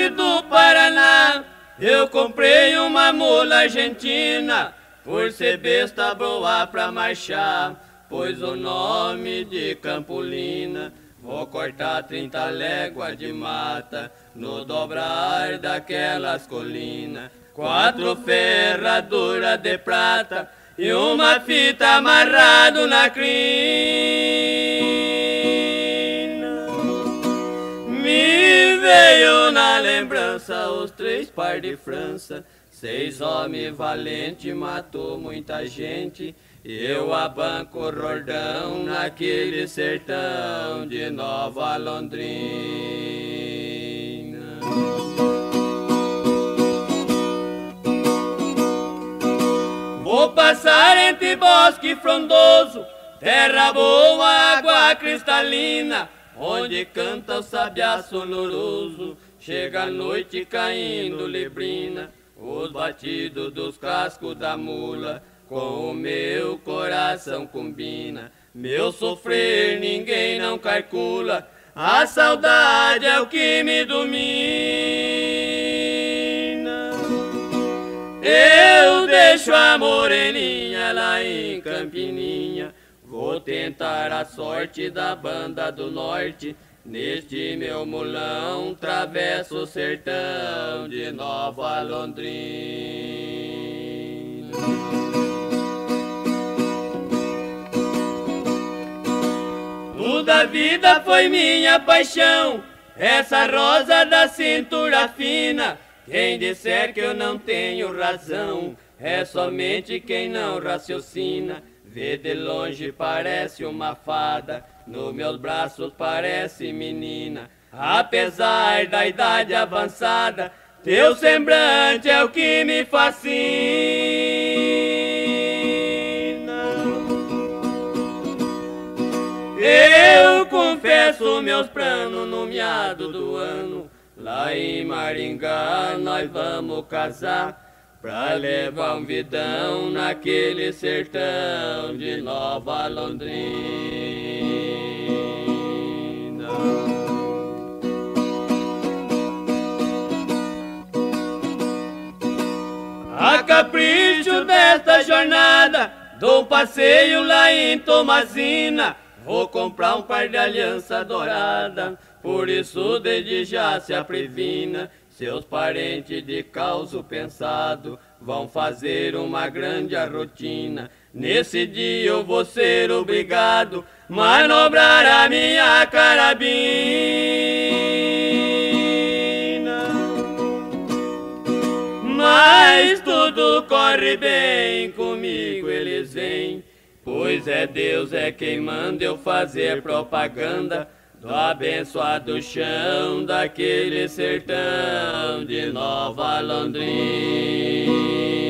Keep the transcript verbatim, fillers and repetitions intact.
norte do Paraná eu comprei uma mula argentina, por ser besta boa pra marchar, pois o nome de Campolina. Vou cortar trinta léguas de mata, no dobrar daquelas colinas, quatro ferraduras de prata e uma fita amarrado na crina. Me veio na lembrança os três par de França, seis homens valentes, matou muita gente, e eu abanco o Rordão naquele sertão de Nova Londrina. Vou passar entre bosque frondoso, terra boa, água cristalina, onde canta o sabiá sonoroso, chega a noite caindo lebrina, os batidos dos cascos da mula com o meu coração combina. Meu sofrer ninguém não calcula, a saudade é o que me domina. Eu deixo a moreninha lá em Campininha, vou tentar a sorte da banda do norte, neste meu mulão travesso o sertão de Nova Londrina. Tudo a vida foi minha paixão, essa rosa da cintura fina. Quem disser que eu não tenho razão é somente quem não raciocina. Vê de longe parece uma fada, nos meus braços parece menina. Apesar da idade avançada, teu semblante é o que me fascina. Eu confesso meus planos no meado do ano, lá em Maringá nós vamos casar, pra levar um vidão naquele sertão de Nova Londrina. A capricho desta jornada, dou um passeio lá em Tomazina, vou comprar um par de aliança dourada, por isso desde já se aprevina. Seus parentes de causo pensado vão fazer uma grande rotina. Nesse dia eu vou ser obrigado manobrar a minha carabina. Mas tudo corre bem comigo, eles vêm, pois é Deus é quem manda eu fazer propaganda do abençoado chão daquele sertão de Nova Londrina.